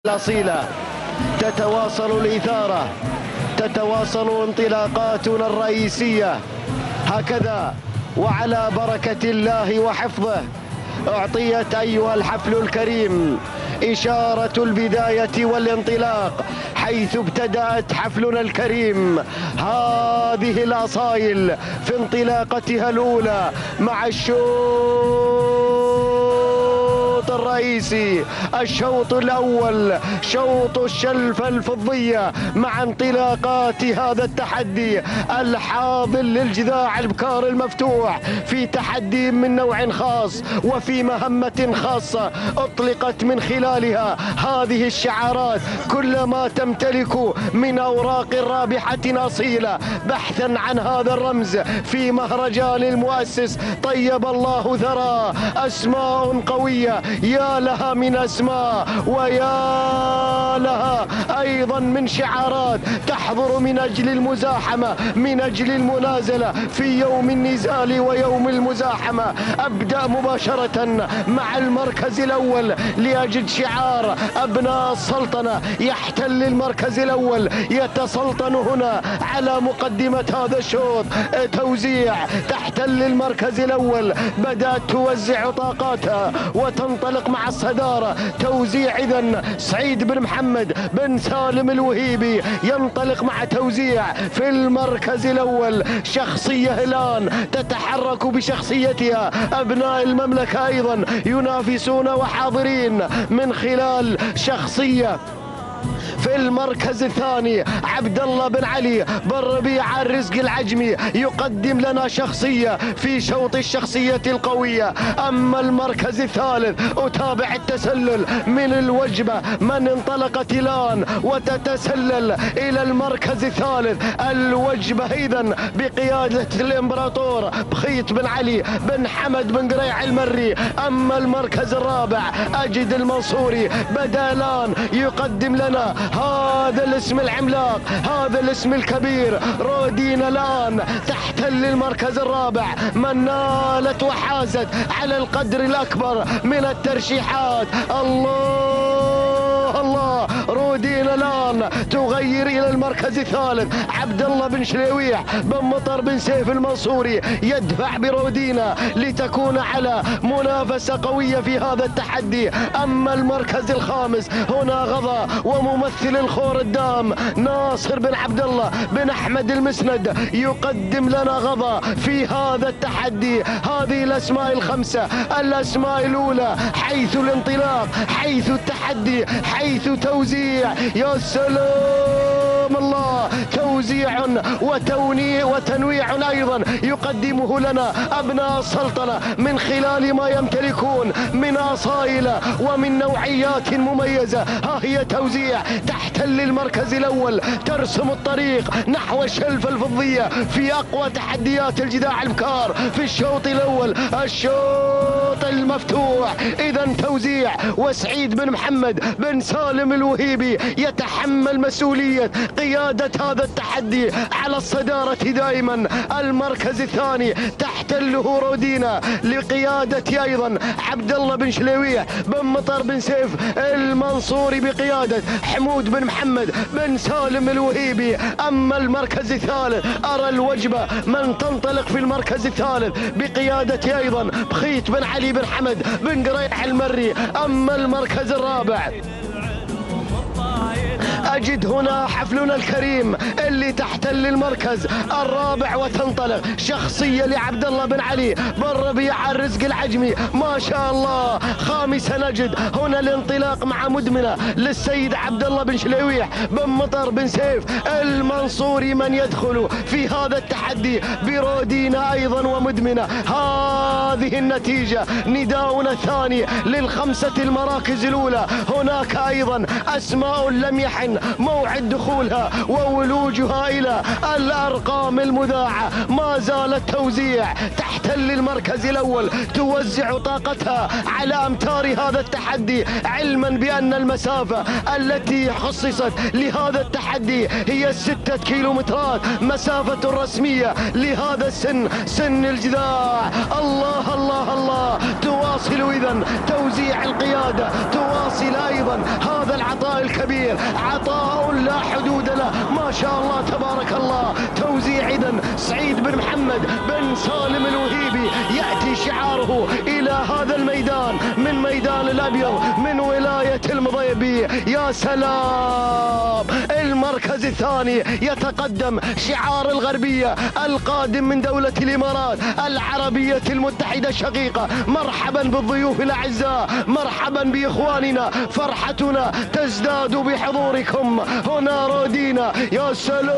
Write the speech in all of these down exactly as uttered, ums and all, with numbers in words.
الأصيلة تتواصل الإثارة، تتواصل انطلاقاتنا الرئيسية هكذا وعلى بركة الله وحفظه. أعطيت أيها الحفل الكريم إشارة البداية والانطلاق، حيث ابتدأت حفلنا الكريم هذه الأصايل في انطلاقتها الأولى مع الشوط الرئيسي. الشوط الأول شوط الشلفة الفضية مع انطلاقات هذا التحدي الحاضر للجذاع البكار المفتوح في تحدي من نوع خاص وفي مهمة خاصة أطلقت من خلالها هذه الشعارات كل ما تمتلك من أوراق رابحة أصيلة بحثا عن هذا الرمز في مهرجان المؤسس طيب الله ثراه. أسماء قوية يا لها من أسماء ويا لها أيضا من شعارات تحضر من أجل المزاحمة، من أجل المنازلة في يوم النزال ويوم المزاحمة. أبدأ مباشرة مع المركز الأول لأجد شعار أبناء السلطنة يحتل المركز الأول، يتسلطن هنا على مقدمة هذا الشوط. توزيع تحتل المركز الأول، بدأت توزع طاقاتها وتنطلق مع الصدارة. توزيع إذن سعيد بن محمد بن سالم الوهيبي ينطلق مع توزيع في المركز الأول. شخصية الآن تتحرك بشخصيتها، أبناء المملكة أيضا ينافسون وحاضرين من خلال شخصية في المركز الثاني. عبد الله بن علي بن ربيعة الرزق العجمي يقدم لنا شخصية في شوط الشخصية القوية. أما المركز الثالث أتابع التسلل من الوجبة من انطلقت الآن وتتسلل إلى المركز الثالث. الوجبة إذن بقيادة الإمبراطور بخيت بن علي بن حمد بن قريع المري. أما المركز الرابع أجد المنصوري بدأ الآن يقدم لنا هذا الاسم العملاق، هذا الاسم الكبير. رودين الآن تحتل المركز الرابع، من نالت وحازت على القدر الأكبر من الترشيحات. الله الله، رودين الآن تغير إلى المركز الثالث. عبد الله بن شليويح بن مطر بن سيف المنصوري يدفع برودينا لتكون على منافسة قوية في هذا التحدي. أما المركز الخامس هنا غضا وممثل الخور الدام ناصر بن عبد الله بن أحمد المسند يقدم لنا غضا في هذا التحدي. هذه الأسماء الخمسة، الأسماء الأولى حيث الانطلاق، حيث التحدي، حيث توزيع. يا سلام الله، توزيع وتوني وتنويع أيضا يقدمه لنا أبناء السلطنة من خلال ما يمتلكون من أصايل ومن نوعيات مميزة. ها هي توزيع تحتل المركز الأول، ترسم الطريق نحو الشلفة الفضية في أقوى تحديات الجذاع البكار في الشوط الأول، الشوط المفتوح. إذا توزيع وسعيد بن محمد بن سالم الوهيبي يتحمل مسؤولية قيادة هذا التحدي على الصدارة دائما. المركز الثاني تحتله رودينا لقيادة أيضا عبد الله بن شليويح بن مطر بن سيف المنصوري بقيادة حمود بن محمد بن سالم الوهيبي. أما المركز الثالث أرى الوجبة من تنطلق في المركز الثالث بقيادة أيضا بخيت بن علي بن حمد بن قريع المري. أما المركز الرابع أجد هنا حفلنا الكريم اللي تحتل المركز الرابع وتنطلق شخصية لعبد الله بن علي بن ربيعة الرزق العجمي ما شاء الله. خامسا نجد هنا الانطلاق مع مدمنة للسيد عبد الله بن شليويح بن مطر بن سيف المنصوري من يدخل في هذا التحدي برودينا أيضا ومدمنة. هذه النتيجة نداؤنا الثاني للخمسة المراكز الأولى. هناك أيضا أسماء لم يحن موعد دخولها وولوجها إلى الأرقام المذاعة. ما زالت توزيع تحتل المركز الأول، توزع طاقتها على أمتار هذا التحدي، علما بأن المسافة التي خصصت لهذا التحدي هي ستة كيلومترات مسافة رسمية لهذا السن، سن الجذاع. الله الله الله، تواصل إذن توزيع القيادة، تواصل أيضا هذا العطاء الكبير، عطاء لا حدود له، ما شاء الله تبارك الله. توزيع إذا سعيد بن محمد بن سالم الوهيبي، يأتي شعاره إلى هذا الميدان من ميدان الأبيض من ولاية المضيبي. يا سلام، المركز الثاني يتقدم شعار الغربية القادم من دولة الإمارات العربية المتحدة الشقيقة. مرحبا بالضيوف الأعزاء، مرحبا بإخواننا، فرحتنا تزداد بحضوركم هنا رودينا. يا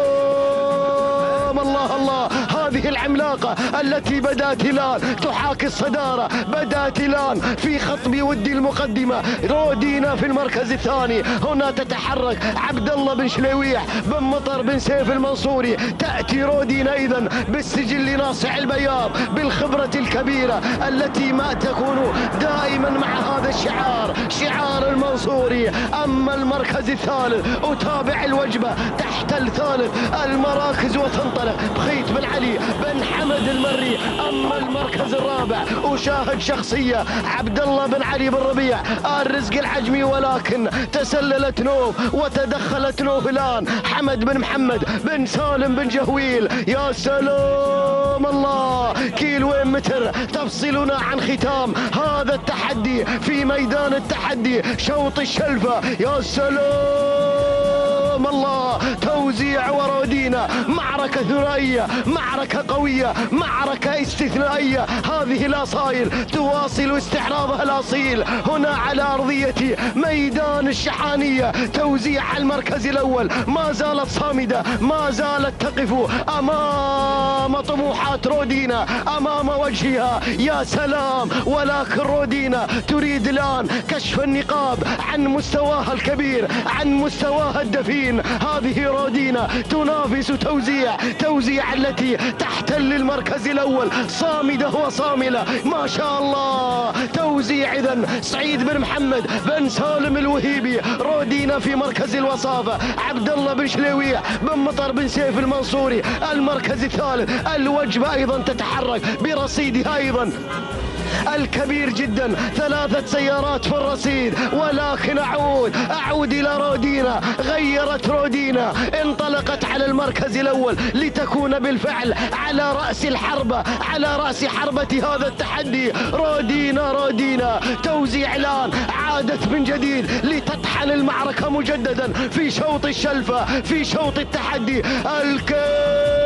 سلام، الله الله، هذه العملاقة التي بدأت الآن تحاكي الصدارة، بدأت الآن في خطب ودي المقدمة. رودينا في المركز الثاني، هنا تتحرك عبد الله بن شليويح بن مطر بن سيف المنصوري. تأتي رودينا إذن بالسجل ناصع البياض، بالخبرة الكبيرة التي ما تكون دائما مع هذا الشعار، شعار المنصوري. أما المركز الثالث أتابع الوجبة تحت الثالث المراكز وتنطلق بخيت بن علي بن حمد المري. أما المركز الرابع أشاهد شخصية عبد الله بن علي بن ربيع الرزق العجمي، ولكن تسللت نوف وتدخلت نوف الآن حمد بن محمد بن سالم بن جهويل. يا سلام، الله، كيلوين متر تفصلنا عن ختام هذا التحدي في ميدان التحدي شوط الشلفة. يا سلام، الله، توزيع ورودينا، معركة ثنائية، معركة قوية، معركة استثنائية. هذه الأصايل تواصل استعراضها الأصيل هنا على أرضية ميدان الشحانية. توزيع المركز الأول ما زالت صامدة، ما زالت تقف أمام طموحات رودينا، أمام وجهها. يا سلام، ولكن رودينا تريد الآن كشف النقاب عن مستواها الكبير، عن مستواها الدفين. هذه رودينا تنافس توزيع، توزيع التي تحتل المركز الأول، صامدة وصاملة ما شاء الله. توزيع إذن سعيد بن محمد بن سالم الوهيبي. رودينا في مركز الوصافة عبد الله بن شليويح بن مطر بن سيف المنصوري. المركز الثالث الوجبة أيضا تتحرك برصيدها أيضا الكبير جدا، ثلاثة سيارات في الرصيد. ولكن أعود أعود إلى رودينا، غيرت رودينا، انطلقت على المركز الأول لتكون بالفعل على رأس الحربة، على رأس حربة هذا التحدي. رودينا رودينا توزيع الآن عادت من جديد لتطحن المعركة مجددا في شوط الشلفة، في شوط التحدي الكامل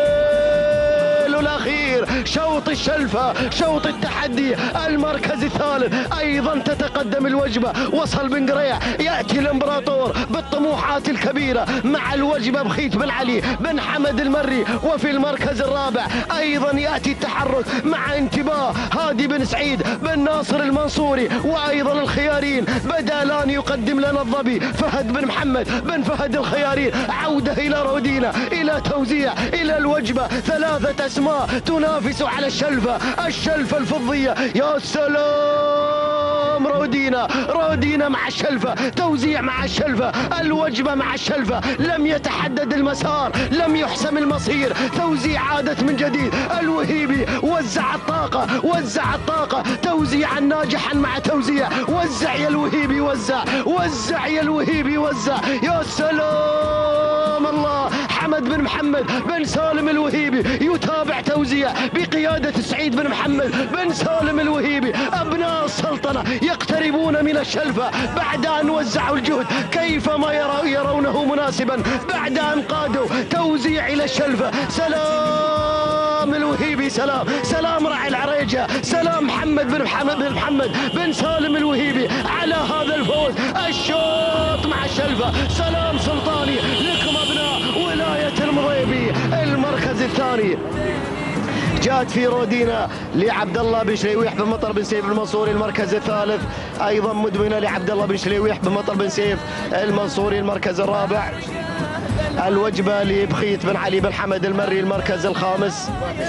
الأخير، شوط الشلفة، شوط التحدي. المركز الثالث أيضا تتقدم الوجبة. وصل بن قريع، يأتي الإمبراطور بالطموحات الكبيرة مع الوجبة بخيت بن علي بن حمد المري. وفي المركز الرابع أيضا يأتي التحرك مع انتباه هادي بن سعيد بن ناصر المنصوري. وأيضا الخيارين بدأ الآن يقدم لنا الظبي فهد بن محمد بن فهد الخيارين. عودة إلى رودينا، إلى توزيع، إلى الوجبة. ثلاثة أسماء تنافس على الشلفة، الشلفة الفضية. يا سلام، رودينا رودينا مع الشلفة، توزيع مع الشلفة، الوجبة مع الشلفة. لم يتحدد المسار، لم يحسم المصير. توزيع عادت من جديد. الوهيبي وزع الطاقة، وزع الطاقة، توزيعا ناجحا مع توزيع. وزع يا الوهيبي، وزع وزع يا الوهيبي، وزع. يا سلام، الله، حمد بن محمد بن سالم الوهيبي يتابع توزيع بقيادة سعيد بن محمد بن سالم الوهيبي. أبناء السلطنة يقتربون من الشلفة بعد أن وزعوا الجهد كيفما يرونه مناسبا، بعد أن قادوا توزيع إلى الشلفة. سلام الوهيبي، سلام سلام راعي العريجة، سلام محمد بن محمد بن محمد بن سالم الوهيبي على هذا الفوز. الشوط مع الشلفة. سلام سلطاني لكم أبناء ولاية المضيبي. المركز الثاني جاءت في رودينا لعبد الله بن شليويح بن مطر بن سيف المنصوري. المركز الثالث ايضا مدمنه لعبد الله بن شليويح بن مطر بن سيف المنصوري. المركز الرابع الوجبه لبخيت بن علي بن حمد المري. المركز الخامس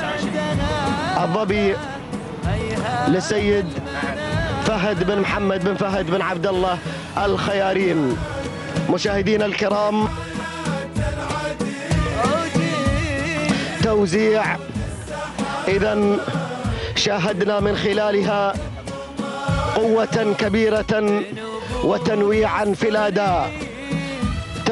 الظبي لسيد فهد بن محمد بن فهد بن عبد الله الخيارين. مشاهدينا الكرام، توزيع إذن شاهدنا من خلالها قوة كبيرة وتنويعا في الأداء.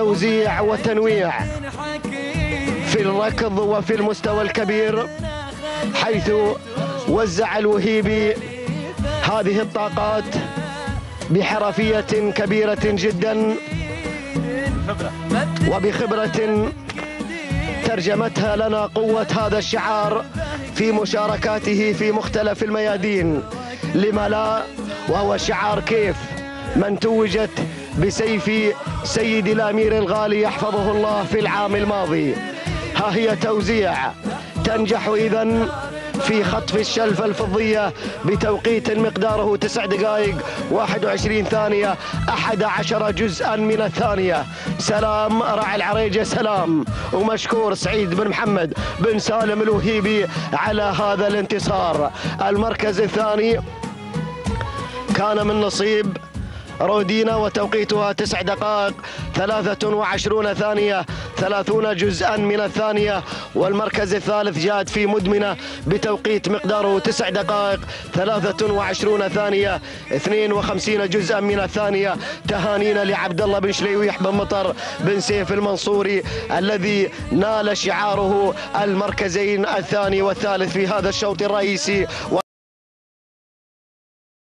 توزيع وتنويع في الركض وفي المستوى الكبير، حيث وزع الوهيبي هذه الطاقات بحرفية كبيرة جدا وبخبرة ترجمتها لنا قوة هذا الشعار في مشاركاته في مختلف الميادين. لما لا، وهو شعار كيف من توجت بسيف سيد الأمير الغالي يحفظه الله في العام الماضي. ها هي توزيع تنجح إذن في خطف الشلفة الفضية بتوقيت مقداره تسع دقائق واحد وعشرين ثانية أحد عشر جزءا من الثانية. سلام راعي العريجة، سلام، ومشكور سعيد بن محمد بن سالم الوهيبي على هذا الانتصار. المركز الثاني كان من نصيب رودينا وتوقيتها تسع دقائق ثلاثة وعشرون ثانية ثلاثون جزءا من الثانية. والمركز الثالث جاد في مدمنة بتوقيت مقداره تسع دقائق ثلاثة وعشرون ثانية اثنين وخمسين جزءا من الثانية. تهانينا لعبد الله بن شليويح بن مطر بن سيف المنصوري الذي نال شعاره المركزين الثاني والثالث في هذا الشوط الرئيسي.